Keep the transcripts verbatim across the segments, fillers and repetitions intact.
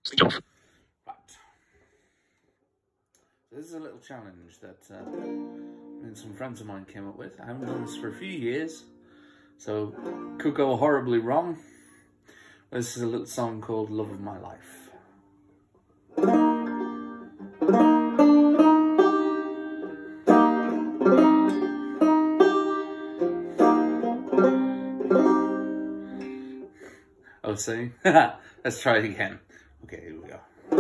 Switch off. Right. So this is a little challenge that uh, me and some friends of mine came up with. I haven't done this for a few years, so could go horribly wrong. This is a little song called Love of My Life. Oh, see? Let's try it again. Okay, here we go.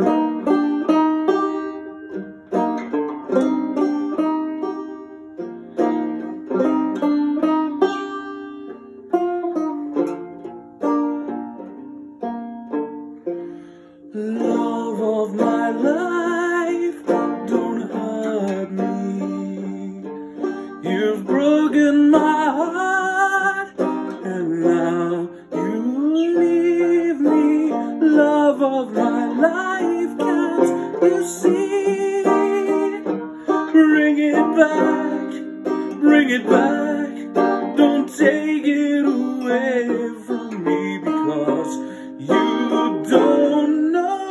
Love of my life, don't hurt me. You've broken my heart, and now you leave me. Love of my life, can't you see? Bring it back, bring it back. Don't take it away from me, because you don't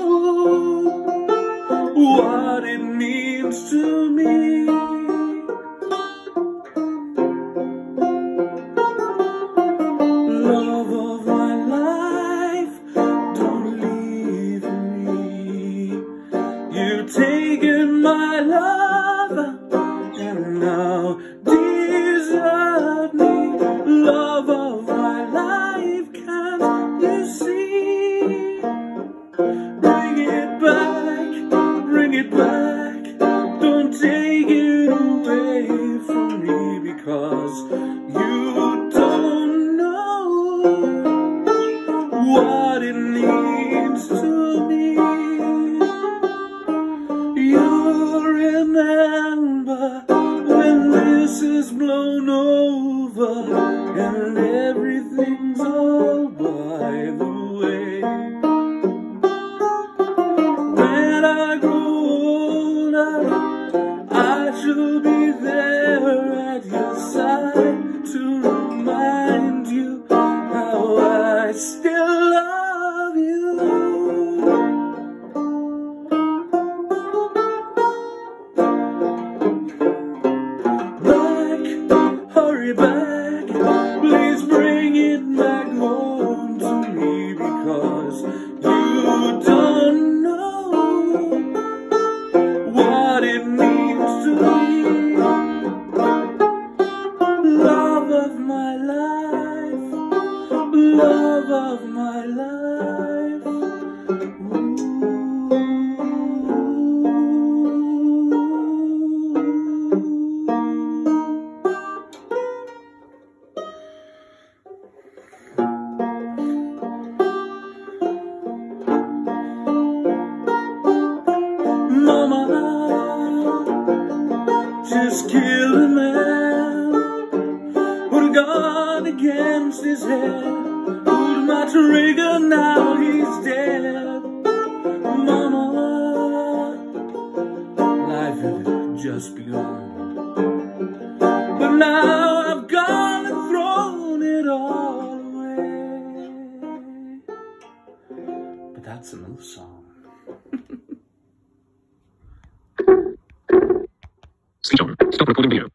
what it means to me. Love of my life, don't leave me. You've taken my love and now desert me. Love of my life, can't you see? Bring it back, bring it back, don't take it away from me, because you don't know what it means to me. You'll remember when this is blown over and everything's all by the way. When I grow I shall be there at your side to remind you how I still love you. Back, hurry back, please bring it back home to me, because you don't what it means to me. Love of my life, love of my life. Ooh. Mama just killed a man who'd gone against his head. Pulled my trigger, now he's dead. Mama, life had just begun, but now I've gone and thrown it all away. But that's another song. Speech on. Stop recording video.